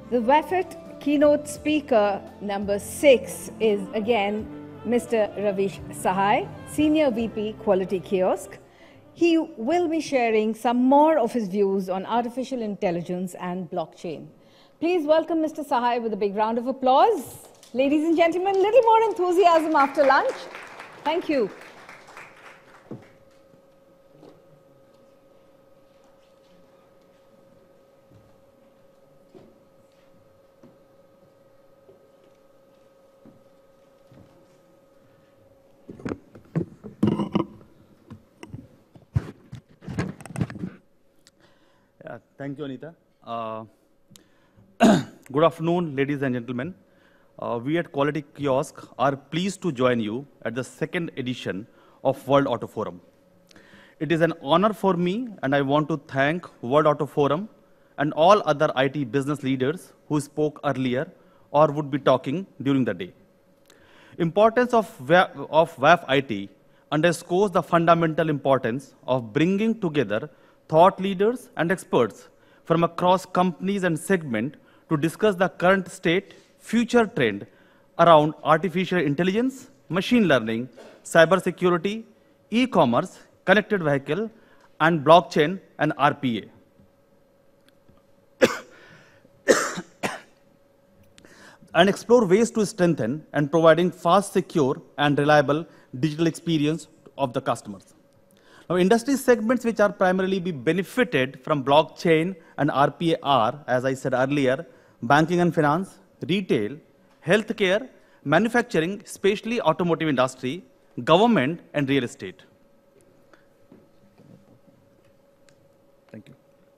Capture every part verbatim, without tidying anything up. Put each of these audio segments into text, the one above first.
The W A F I T keynote speaker number six is again Mister Ravish Sahai, Senior V P Quality Kiosk. He will be sharing some more of his views on artificial intelligence and blockchain. Please welcome Mister Sahai with a big round of applause. Ladies and gentlemen, a little more enthusiasm after lunch. Thank you. Yeah, thank you, Anita. Uh, good afternoon, ladies and gentlemen. Uh, we at Quality Kiosk are pleased to join you at the second edition of World Auto Forum. It is an honor for me, and I want to thank World Auto Forum and all other I T business leaders who spoke earlier or would be talking during the day. Importance of, of W A F I T underscores the fundamental importance of bringing together thought leaders and experts from across companies and segments to discuss the current state, future trend around artificial intelligence, machine learning, cybersecurity, e-commerce, connected vehicle, and blockchain and R P A. And explore ways to strengthen and providing fast, secure, and reliable digital experience of the customers. Now, industry segments which are primarily be benefited from blockchain and R P A are, as I said earlier, banking and finance, retail, healthcare, manufacturing, especially automotive industry, government, and real estate. Thank you.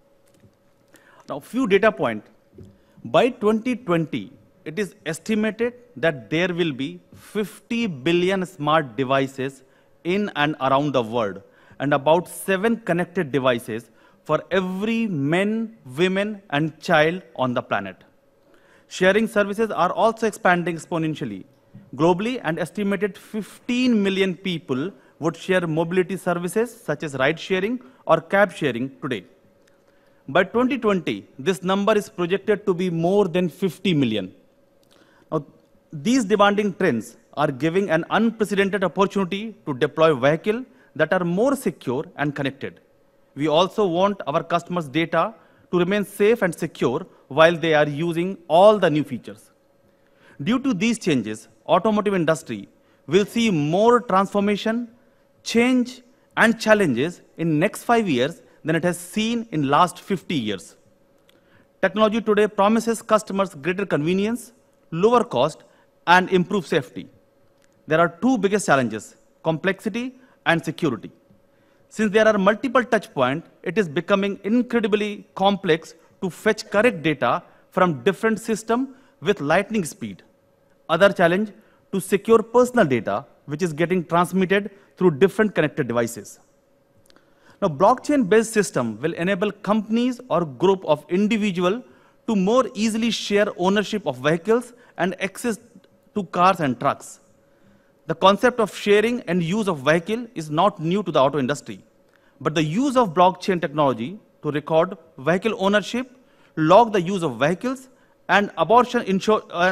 Now, few data points. By twenty twenty, it is estimated that there will be fifty billion smart devices in and around the world, and about seven connected devices for every man, women, and child on the planet. Sharing services are also expanding exponentially. Globally, an estimated fifteen million people would share mobility services such as ride sharing or cab sharing today. By twenty twenty, this number is projected to be more than fifty million. Now, these demanding trends are giving an unprecedented opportunity to deploy vehicles that are more secure and connected. We also want our customers' data to remain safe and secure while they are using all the new features. Due to these changes, automotive industry will see more transformation, change, and challenges in next five years than it has seen in last fifty years. Technology today promises customers greater convenience, lower cost, and improved safety. There are two biggest challenges: complexity and security. Since there are multiple touch points, it is becoming incredibly complex to fetch correct data from different systems with lightning speed. Other challenge, to secure personal data, which is getting transmitted through different connected devices. Now, blockchain-based system will enable companies or group of individuals to more easily share ownership of vehicles and access to cars and trucks. The concept of sharing and use of vehicle is not new to the auto industry, but the use of blockchain technology to record vehicle ownership, log the use of vehicles, and abortion insur uh,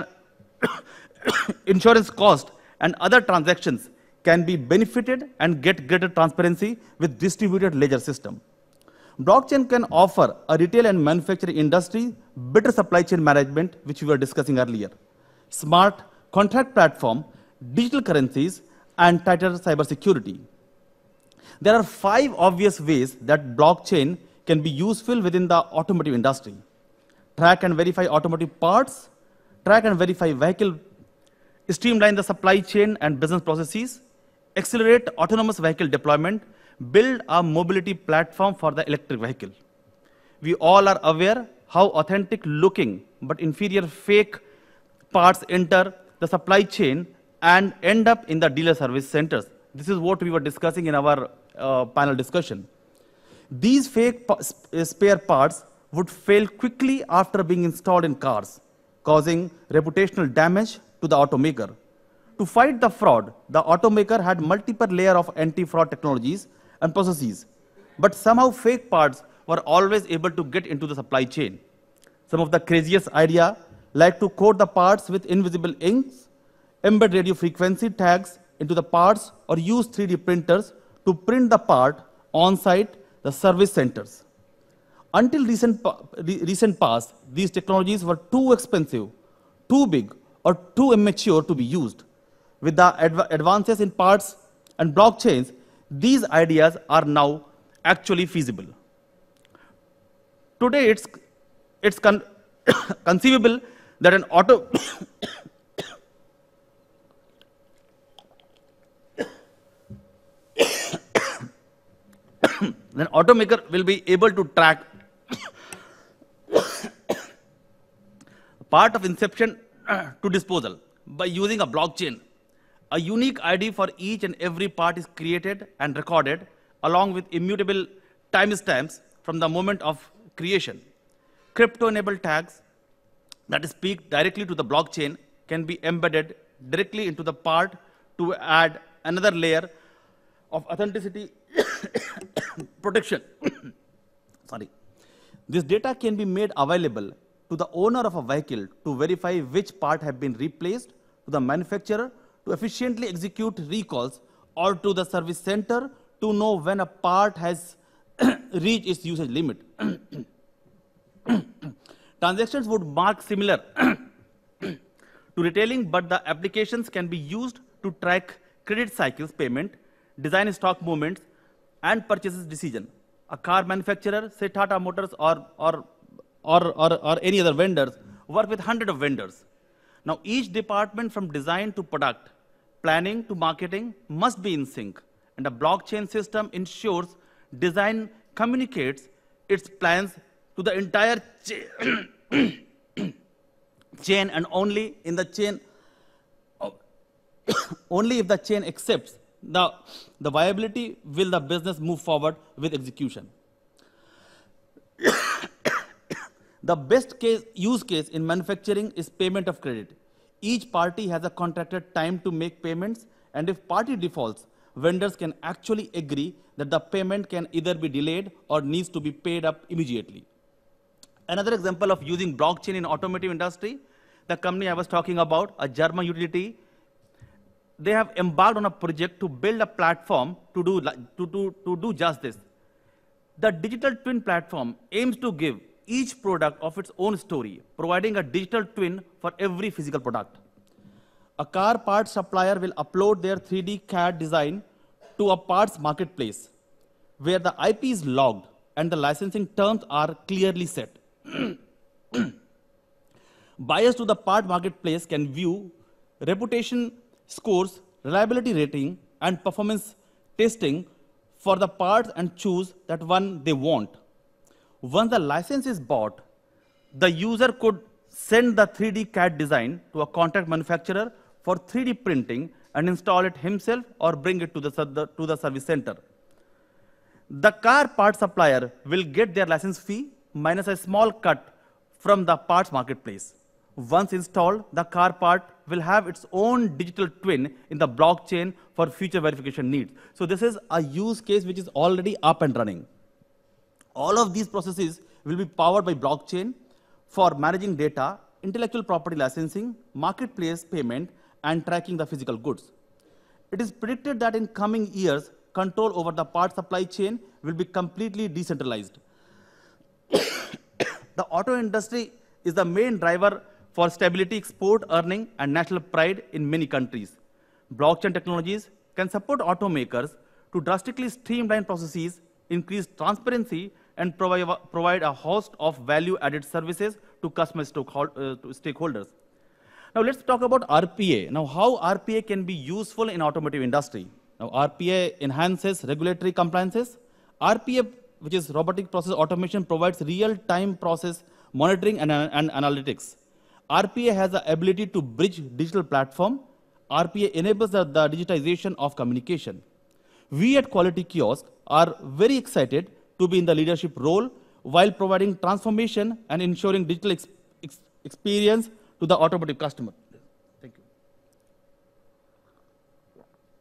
insurance cost and other transactions can be benefited and get greater transparency with distributed ledger system. Blockchain can offer a retail and manufacturing industry better supply chain management, which we were discussing earlier, smart contract platform, digital currencies, and tighter cybersecurity. There are five obvious ways that blockchain can be useful within the automotive industry: track and verify automotive parts, track and verify vehicle, streamline the supply chain and business processes, accelerate autonomous vehicle deployment, build a mobility platform for the electric vehicle. We all are aware how authentic looking but inferior fake parts enter the supply chain and end up in the dealer service centers. This is what we were discussing in our uh, panel discussion. These fake pa spare parts would fail quickly after being installed in cars, causing reputational damage to the automaker. To fight the fraud, the automaker had multiple layers of anti-fraud technologies and processes, but somehow fake parts were always able to get into the supply chain. Some of the craziest idea, like to coat the parts with invisible inks, embed radio frequency tags into the parts, or use three D printers to print the part on-site, the service centers. Until recent, recent past, these technologies were too expensive, too big, or too immature to be used. With the adv advances in parts and blockchains, these ideas are now actually feasible. Today, it's, it's con conceivable that an auto an automaker will be able to track part of inception to disposal by using a blockchain. A unique I D for each and every part is created and recorded, along with immutable timestamps from the moment of creation. Crypto-enabled tags that speak directly to the blockchain can be embedded directly into the part to add another layer of authenticity protection. Sorry. This data can be made available to the owner of a vehicle to verify which part have been replaced, to the manufacturer to efficiently execute recalls, or to the service center to know when a part has reached its usage limit. Transactions would mark similar to retailing, but the applications can be used to track credit cycles, payment, design stock movements, and purchases decision. A car manufacturer, say Tata Motors or, or, or, or, or any other vendors, work with hundreds of vendors. Now, each department from design to product, planning to marketing must be in sync. And a blockchain system ensures design communicates its plans to the entire chain, chain and only in the chain, only if the chain accepts the, the viability will the business move forward with execution. The best case, use case in manufacturing is payment of credit. Each party has a contracted time to make payments, and if party defaults, vendors can actually agree that the payment can either be delayed or needs to be paid up immediately. Another example of using blockchain in automotive industry, the company I was talking about, a German utility, they have embarked on a project to build a platform to do, to, to, to do just this. The digital twin platform aims to give each product of its own story, providing a digital twin for every physical product. A car parts supplier will upload their three D C A D design to a parts marketplace, where the I P is logged and the licensing terms are clearly set. Buyers to the part marketplace can view reputation scores, reliability rating, and performance testing for the parts and choose that one they want. Once the license is bought, the user could send the three D C A D design to a contract manufacturer for three D printing and install it himself or bring it to the, to the service center. The car part supplier will get their license fee minus a small cut from the parts marketplace. Once installed, the car part will have its own digital twin in the blockchain for future verification needs. So this is a use case which is already up and running. All of these processes will be powered by blockchain for managing data, intellectual property licensing, marketplace payment, and tracking the physical goods. It is predicted that in coming years, control over the part supply chain will be completely decentralized. The auto industry is the main driver for stability, export, earning, and national pride in many countries. Blockchain technologies can support automakers to drastically streamline processes, increase transparency, and provide, provide a host of value-added services to customer stakeholders. Now let's talk about R P A. Now how R P A can be useful in automotive industry. Now R P A enhances regulatory compliances. R P A, which is robotic process automation, provides real-time process monitoring and, and analytics. R P A has the ability to bridge digital platform. R P A enables the, the digitization of communication. We at Quality Kiosk are very excited to be in the leadership role while providing transformation and ensuring digital ex ex experience to the automotive customer. Thank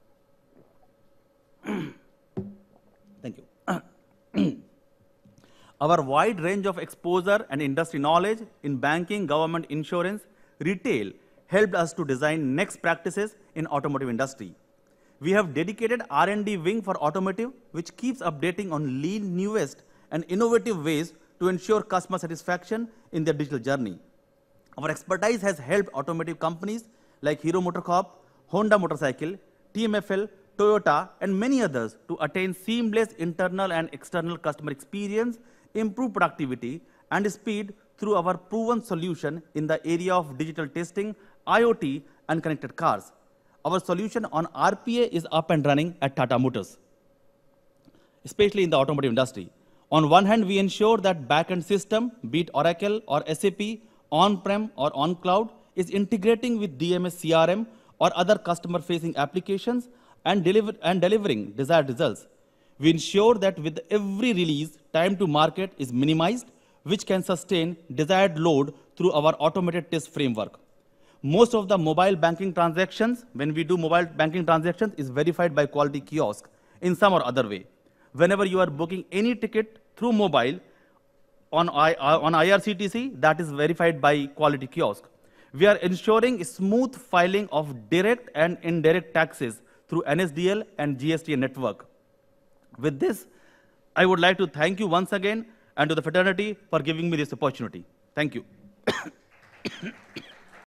you. Thank you. Our wide range of exposure and industry knowledge in banking, government, insurance, retail helped us to design next practices in automotive industry. We have dedicated R and D wing for automotive, which keeps updating on lean, newest, and innovative ways to ensure customer satisfaction in their digital journey. Our expertise has helped automotive companies like Hero MotoCorp, Honda Motorcycle, T M F L, Toyota, and many others to attain seamless internal and external customer experience, improve productivity and speed through our proven solution in the area of digital testing, IoT, and connected cars. Our solution on R P A is up and running at Tata Motors, especially in the automotive industry. On one hand, we ensure that back-end system, be it Oracle or S A P, on-prem or on-cloud, is integrating with D M S C R M or other customer-facing applications and, deliver, and delivering desired results. We ensure that with every release, time to market is minimized, which can sustain desired load through our automated test framework. Most of the mobile banking transactions, when we do mobile banking transactions, is verified by Quality Kiosk in some or other way. Whenever you are booking any ticket through mobile on, I, on I R C T C, that is verified by Quality Kiosk. We are ensuring smooth filing of direct and indirect taxes through N S D L and G S T network. With this, I would like to thank you once again and to the fraternity for giving me this opportunity. Thank you.